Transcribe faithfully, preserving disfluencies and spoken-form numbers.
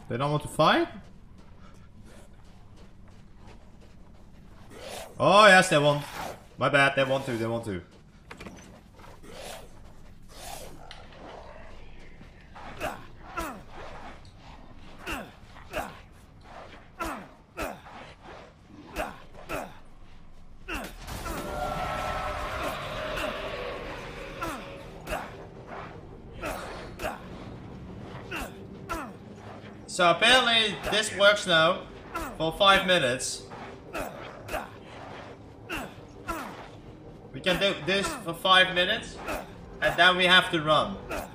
They don't want to fight? Oh yes, they want. My bad, they want to, they want to. So apparently this works now for five minutes. We can do this for five minutes and then we have to run.